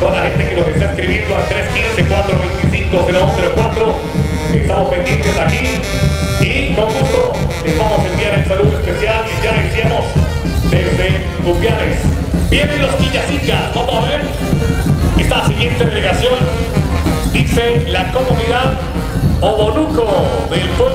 toda la gente que nos está escribiendo al 315-425-0104. Estamos pendientes aquí y con gusto les vamos a enviar el saludo especial que ya lo hicimos desde Tupianes. Vienen los Quillasicas, vamos a ver. Esta siguiente delegación dice la comunidad Obonuco del pueblo